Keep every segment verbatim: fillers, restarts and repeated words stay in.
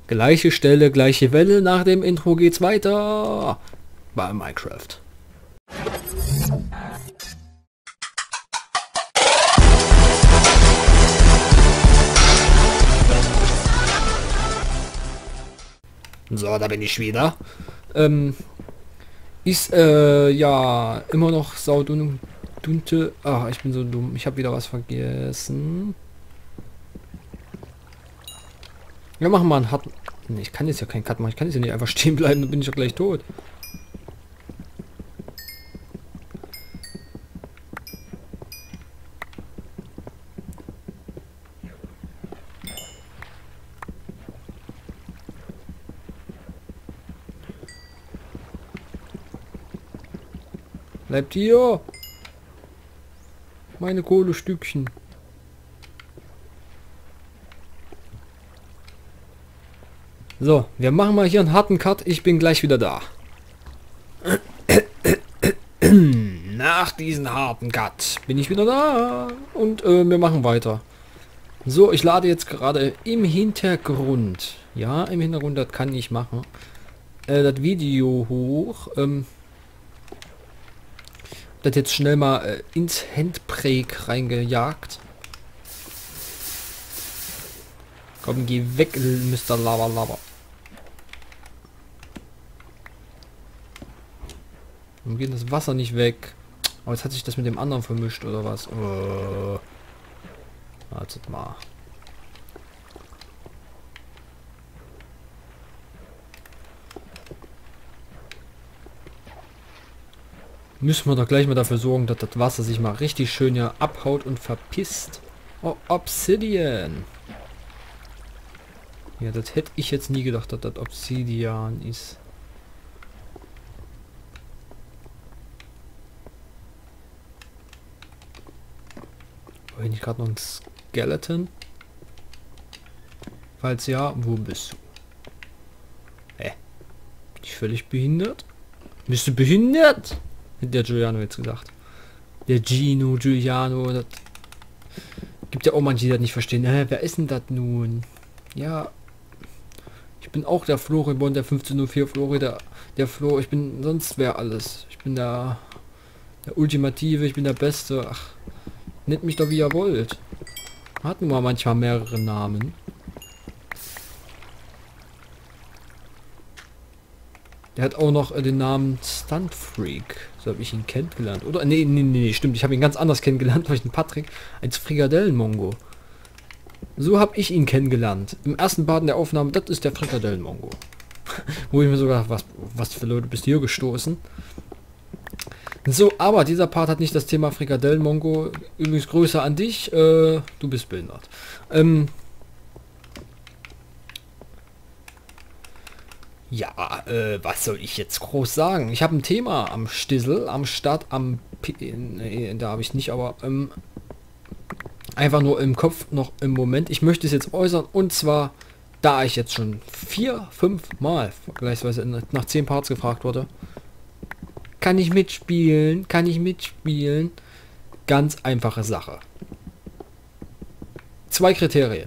Gleiche Stelle, gleiche Welle. Nach dem Intro geht's weiter bei Minecraft. So, da bin ich wieder. Ähm, ist, äh, ja, immer noch saudun, dunte. Ah, ich bin so dumm. Ich habe wieder was vergessen. Wir machen mal einen Cut. Nee, ich kann jetzt ja keinen Cut machen. Ich kann jetzt ja nicht einfach stehen bleiben, dann bin ich ja gleich tot. Bleibt hier! Meine Kohlestückchen. So, wir machen mal hier einen harten Cut. Ich bin gleich wieder da. Nach diesem harten Cut bin ich wieder da. Und äh, wir machen weiter. So, ich lade jetzt gerade im Hintergrund. Ja, im Hintergrund, das kann ich machen. Äh, das Video hoch. Ähm, das jetzt schnell mal äh, ins Handbrake reingejagt. Komm, geh weg, Mister Lava Lava. Warum geht das Wasser nicht weg? Oh, jetzt hat sich das mit dem anderen vermischt, oder was? Oh. Wartet mal. Müssen wir doch gleich mal dafür sorgen, dass das Wasser sich mal richtig schön ja abhaut und verpisst. Oh, Obsidian. Ja, das hätte ich jetzt nie gedacht, dass das Obsidian ist. Habe ich nicht gerade noch ein Skeleton? Falls ja, wo bist du? Hä? Bin ich völlig behindert? Bist du behindert? Der Giuliano jetzt gesagt. Der Gino, Giuliano. Das gibt ja auch manche, die das nicht verstehen. Hä, wer ist denn das nun? Ja. Ich bin auch der Floribon, der fünfzehn null vier Florida. Der Flo, ich bin sonst wer alles. Ich bin der, der Ultimative, ich bin der Beste. Ach, nennt mich doch wie ihr wollt. Hat nun mal manchmal mehrere Namen. Der hat auch noch äh, den Namen Stunt Freak. So habe ich ihn kennengelernt. Oder? Nee, nee, nee, stimmt. Ich habe ihn ganz anders kennengelernt, weil ich den Patrick als Frikadellenmongo. So habe ich ihn kennengelernt. Im ersten Part der Aufnahme, das ist der Frikadellenmongo. Wo ich mir sogar, was, was für Leute bist hier gestoßen? So, aber dieser Part hat nicht das Thema Frikadellenmongo. Übrigens Grüße an dich. Äh, du bist behindert. Ähm, Ja, äh, was soll ich jetzt groß sagen? Ich habe ein Thema am Stissel, am Start, am... P nee, da habe ich nicht, aber ähm, einfach nur im Kopf noch im Moment. Ich möchte es jetzt äußern, und zwar, da ich jetzt schon vier, fünf Mal vergleichsweise nach zehn Parts gefragt wurde, kann ich mitspielen? Kann ich mitspielen? Ganz einfache Sache. Zwei Kriterien.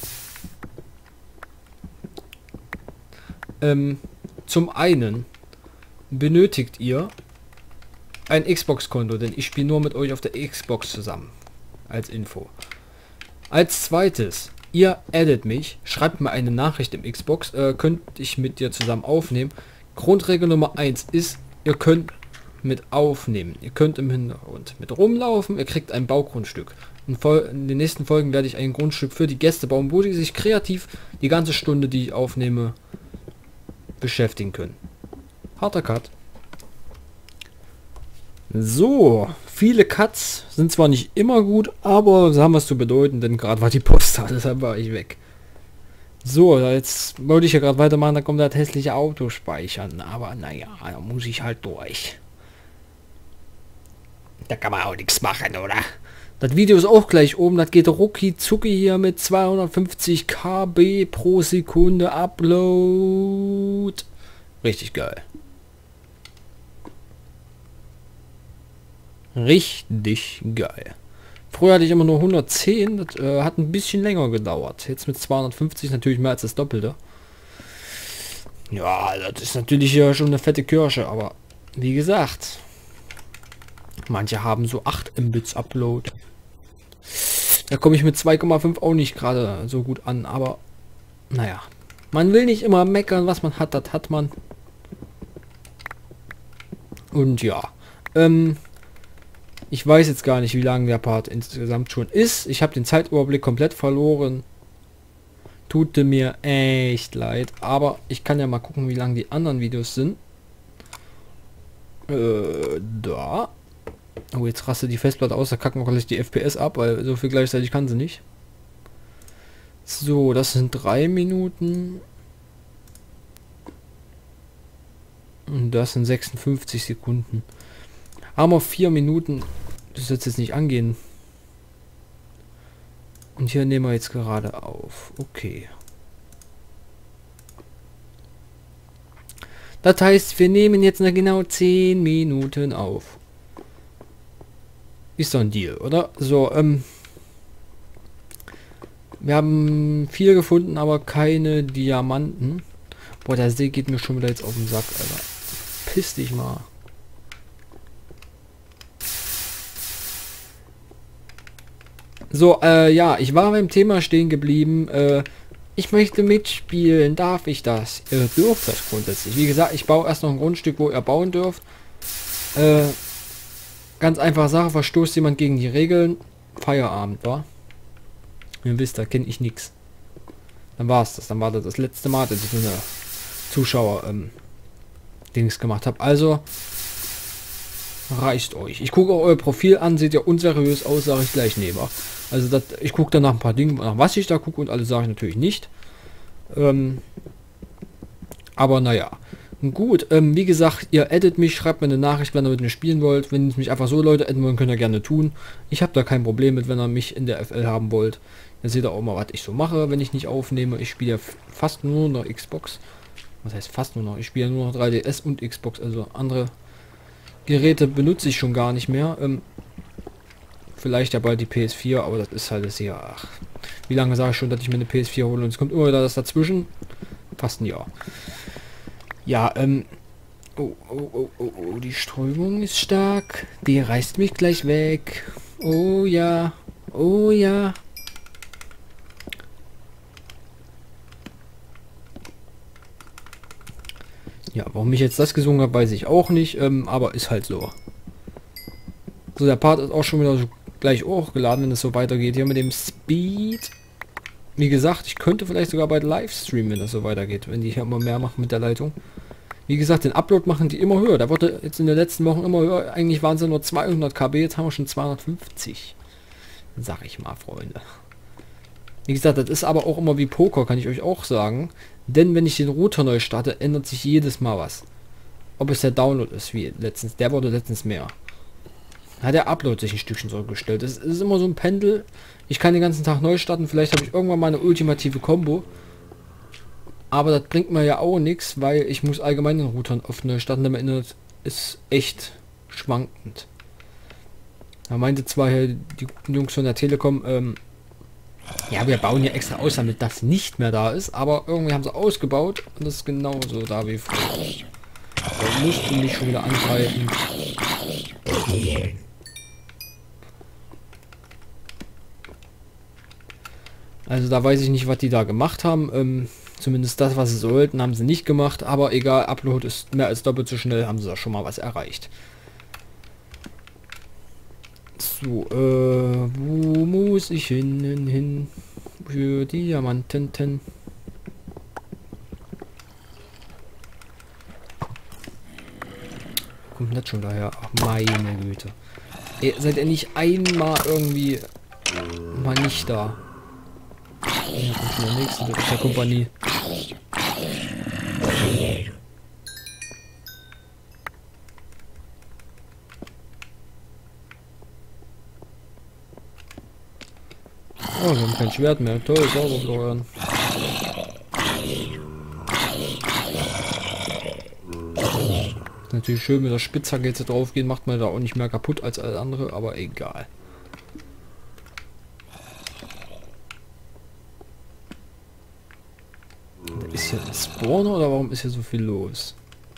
Ähm, zum einen benötigt ihr ein Xbox-Konto, denn ich spiele nur mit euch auf der Xbox zusammen. Als Info. Als zweites, ihr addet mich, schreibt mir eine Nachricht im Xbox, äh, könnt ich mit dir zusammen aufnehmen. Grundregel Nummer eins ist, ihr könnt mit aufnehmen. Ihr könnt im Hintergrund mit rumlaufen, ihr kriegt ein Baugrundstück. In, in den nächsten Folgen werde ich ein Grundstück für die Gäste bauen, wo die sich kreativ die ganze Stunde, die ich aufnehme, beschäftigen können. Harter Cut. So, viele Cuts sind zwar nicht immer gut, aber sie haben was zu bedeuten, denn gerade war die Post da, deshalb war ich weg. So, jetzt wollte ich ja gerade weitermachen, da kommt das hässliche Auto speichern, aber naja, da muss ich halt durch. Da kann man auch nichts machen, oder? Das Video ist auch gleich oben, das geht rucki zucki hier mit zweihundertfünfzig Kilobyte pro Sekunde Upload. Richtig geil. Richtig geil. Früher hatte ich immer nur hundertzehn, das äh, hat ein bisschen länger gedauert. Jetzt mit zweihundertfünfzig natürlich mehr als das Doppelte. Ja, das ist natürlich ja schon eine fette Kirsche, aber wie gesagt, manche haben so acht Mbits Upload. Da komme ich mit zwei Komma fünf auch nicht gerade so gut an, aber naja. Man will nicht immer meckern, was man hat, das hat man. Und ja, ähm, ich weiß jetzt gar nicht, wie lang der Part insgesamt schon ist. Ich habe den Zeitüberblick komplett verloren. Tut mir echt leid, aber ich kann ja mal gucken, wie lang die anderen Videos sind. Äh, da. Oh, jetzt rastet die Festplatte aus, da kacken wir gleich die F P S ab, weil so viel gleichzeitig kann sie nicht. So, das sind drei Minuten. Und das sind sechsundfünfzig Sekunden. Haben wir vier Minuten. Das wird jetzt nicht angehen. Und hier nehmen wir jetzt gerade auf. Okay. Das heißt, wir nehmen jetzt noch genau zehn Minuten auf. Ist doch ein Deal, oder? So, ähm... wir haben viel gefunden, aber keine Diamanten. Boah, der See geht mir schon wieder jetzt auf den Sack, Alter. Piss dich mal. So, äh, ja, ich war beim Thema stehen geblieben. Äh, ich möchte mitspielen. Darf ich das? Ihr dürft das grundsätzlich. Wie gesagt, ich baue erst noch ein Grundstück, wo ihr bauen dürft. Äh, ganz einfache Sache. Verstoßt jemand gegen die Regeln? Feierabend, wa? Ihr wisst, da kenne ich nichts. Dann war es das. Dann war das das letzte Mal, dass ich so eine Zuschauer ähm, Dings gemacht habe. Also reicht euch. Ich gucke auch euer Profil an, seht ihr unseriös aus, sage ich gleich neben. Also das, ich gucke dann nach ein paar Dingen, nach was ich da gucke und alles sage ich natürlich nicht. Ähm, aber naja. Gut, ähm, wie gesagt, ihr addet mich, schreibt mir eine Nachricht, wenn ihr mit mir spielen wollt. Wenn ihr mich einfach so Leute adden wollen, könnt ihr gerne tun. Ich habe da kein Problem mit, wenn ihr mich in der F L haben wollt. Dann seht ihr auch mal, was ich so mache, wenn ich nicht aufnehme. Ich spiele ja fast nur noch Xbox. Was heißt fast nur noch? Ich spiele nur noch drei D S und Xbox, also andere Geräte benutze ich schon gar nicht mehr. Ähm, vielleicht ja bald die P S vier, aber das ist halt das hier. Ach, wie lange sage ich schon, dass ich mir eine P S vier hole und es kommt immer wieder das dazwischen? Fast ein Jahr. Ja, ähm. Oh, oh, oh, oh, oh, die Strömung ist stark. Die reißt mich gleich weg. Oh ja. Oh ja. Ja, warum ich jetzt das gesungen habe, weiß ich auch nicht, ähm, aber ist halt so. So, der Part ist auch schon wieder so gleich hochgeladen, wenn es so weitergeht. Hier mit dem Speed. Wie gesagt, ich könnte vielleicht sogar bald live streamen, wenn das so weitergeht, wenn die hier immer mehr machen mit der Leitung. Wie gesagt, den Upload machen die immer höher. Der wurde jetzt in den letzten Wochen immer höher. Eigentlich waren es nur zweihundert Kilobyte, jetzt haben wir schon zweihundertfünfzig. Sag ich mal, Freunde. Wie gesagt, das ist aber auch immer wie Poker, kann ich euch auch sagen. Denn wenn ich den Router neu starte, ändert sich jedes Mal was. Ob es der Download ist, wie letztens. Der wurde letztens mehr. Hat der Upload sich ein Stückchen zurückgestellt. Es ist immer so ein Pendel. Ich kann den ganzen Tag neu starten. Vielleicht habe ich irgendwann mal eine ultimative Combo. Aber das bringt mir ja auch nichts, weil ich muss allgemein den Router auf neu starten. Damit Internet ist echt schwankend. Da meinte zwar hier die guten Jungs von der Telekom, ähm, ja, wir bauen ja extra aus, damit das nicht mehr da ist. Aber irgendwie haben sie ausgebaut und das ist genauso da wie früher. Da musst du mich schon wieder angreifen. Also da weiß ich nicht, was die da gemacht haben. Ähm, zumindest das, was sie sollten, haben sie nicht gemacht. Aber egal, Upload ist mehr als doppelt so schnell, haben sie da schon mal was erreicht. So, äh, wo muss ich hin, hin? Für Diamanten. Kommt das schon daher? Ach, meine Güte. Ey, seid ihr nicht einmal irgendwie mal nicht da? Ja, kommt schon der nächste durch der Kompanie. Oh, wir haben kein Schwert mehr. Toll, sauber, Florian. Natürlich schön mit der Spitzhacke jetzt drauf gehen, macht man da auch nicht mehr kaputt als alles andere, aber egal. Ist hier ein Spawner oder warum ist hier so viel los?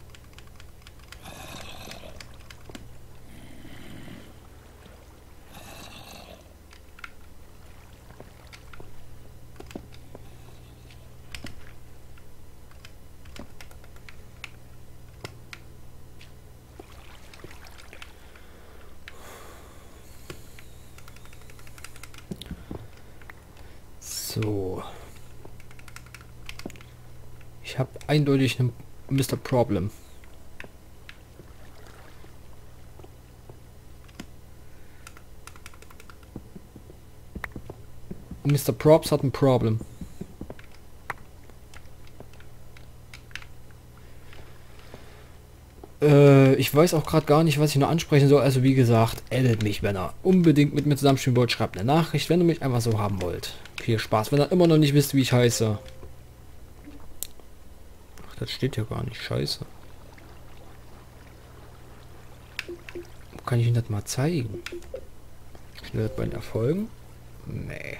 So. Ich habe eindeutig einen Mister Problem. Mister Props hat ein Problem. Äh, ich weiß auch gerade gar nicht, was ich noch ansprechen soll. Also wie gesagt, addet mich, wenn ihr unbedingt mit mir zusammenspielen wollt. Schreibt eine Nachricht, wenn ihr mich einfach so haben wollt. Viel Spaß. Wenn ihr immer noch nicht wisst, wie ich heiße. Ach, das steht hier gar nicht. Scheiße. Kann ich Ihnen das mal zeigen? Schnell bei den Erfolgen? Nee.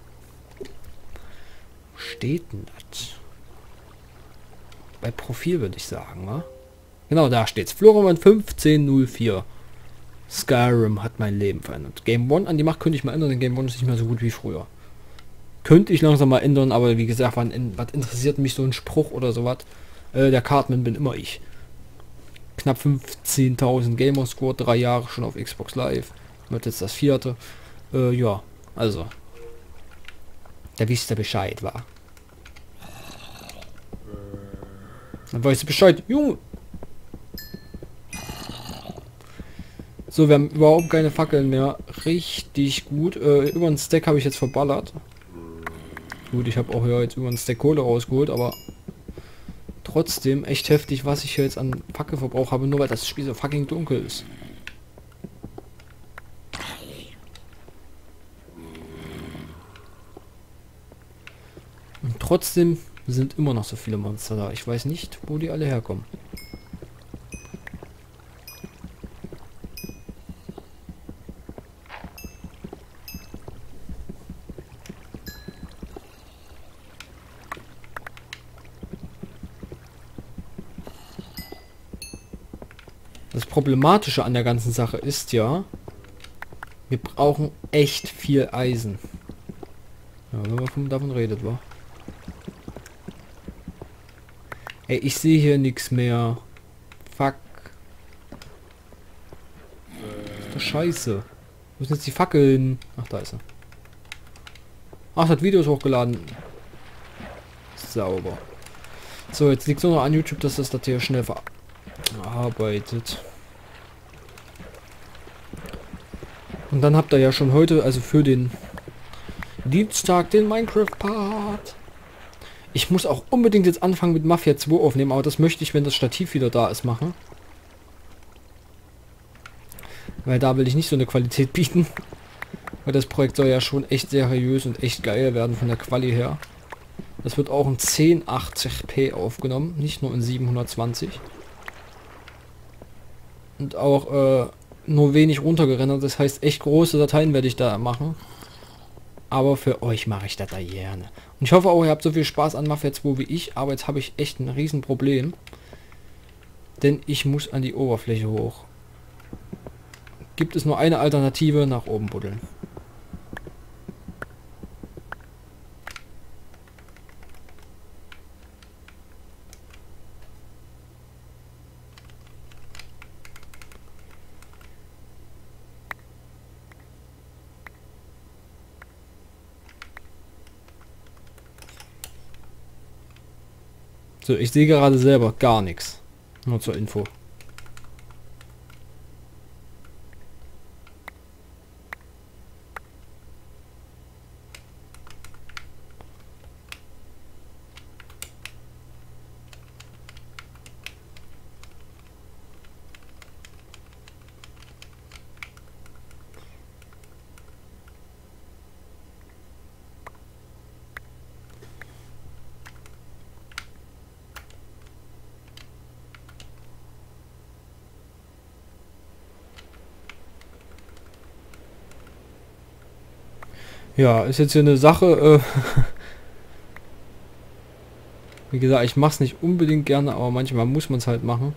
Wo steht denn das? Bei Profil würde ich sagen, wa? Genau, da steht's. Floraman fünfzehn null vier. Skyrim hat mein Leben verändert. Game One an die Macht könnte ich mal ändern, denn Game One ist nicht mehr so gut wie früher. Könnte ich langsam mal ändern, aber wie gesagt, was, was interessiert mich so ein Spruch oder sowas? Äh, der Cartman bin immer ich. Knapp fünfzehntausend Gamerscore, drei Jahre schon auf Xbox Live. Wird jetzt das vierte. Äh, ja, also. Da wisst ihr Bescheid, war. Dann weißt du Bescheid, Junge. So, wir haben überhaupt keine Fackeln mehr. Richtig gut. Äh, über einen Stack habe ich jetzt verballert. Gut, ich habe auch ja jetzt über einen Stack Kohle rausgeholt, aber trotzdem echt heftig, was ich hier jetzt an Fackelverbrauch habe, nur weil das Spiel so fucking dunkel ist. Und trotzdem sind immer noch so viele Monster da. Ich weiß nicht, wo die alle herkommen. Das Problematische an der ganzen Sache ist ja, wir brauchen echt viel Eisen. Ja, wenn man von, davon redet, wa? Ey, ich sehe hier nichts mehr. Fuck. Das ist doch scheiße. Wo sind jetzt die Fackeln? Ach, da ist er. Ach, das Video ist hochgeladen. Sauber. So, jetzt liegt es nur noch an YouTube, dass das das hier schnell verarbeitet. Und dann habt ihr ja schon heute, also für den Dienstag, den Minecraft-Part. Ich muss auch unbedingt jetzt anfangen mit Mafia zwei aufnehmen, aber das möchte ich, wenn das Stativ wieder da ist, machen. Weil da will ich nicht so eine Qualität bieten. Weil das Projekt soll ja schon echt seriös und echt geil werden von der Quali her. Das wird auch in zehn achtzig p aufgenommen, nicht nur in siebenhundertzwanzig. Und auch äh, nur wenig runtergerendert, das heißt echt große Dateien werde ich da machen. Aber für euch mache ich das da gerne. Und ich hoffe auch, ihr habt so viel Spaß an Mafia zwei wie ich, aber jetzt habe ich echt ein Riesenproblem. Denn ich muss an die Oberfläche hoch. Gibt es nur eine Alternative, nach oben buddeln. So, ich sehe gerade selber gar nichts. Nur zur Info. Ja, ist jetzt hier eine Sache, äh Wie gesagt, ich mache es nicht unbedingt gerne, aber manchmal muss man es halt machen.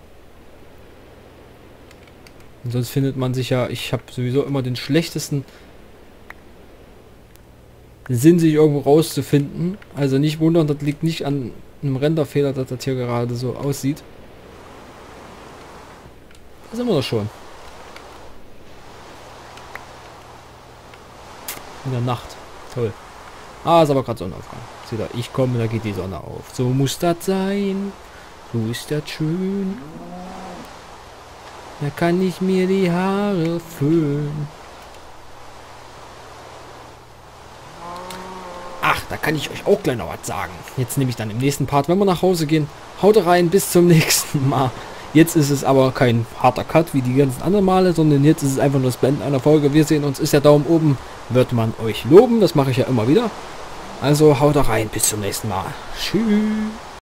Und sonst findet man sich ja, ich habe sowieso immer den schlechtesten Sinn, sich irgendwo rauszufinden. Also nicht wundern, das liegt nicht an einem Renderfehler, dass das hier gerade so aussieht. Da sind wir doch schon. In der Nacht. Toll. Ah, ist aber gerade Sonnenaufgang. Seht ihr, ich komme, da geht die Sonne auf. So muss das sein. So ist das schön. Da kann ich mir die Haare föhnen. Ach, da kann ich euch auch gleich noch was sagen. Jetzt nehme ich dann im nächsten Part, wenn wir nach Hause gehen. Haut rein, bis zum nächsten Mal. Jetzt ist es aber kein harter Cut wie die ganzen anderen Male, sondern jetzt ist es einfach nur das Beenden einer Folge. Wir sehen uns, ist der Daumen oben, wird man euch loben. Das mache ich ja immer wieder. Also haut rein, bis zum nächsten Mal. Tschüss.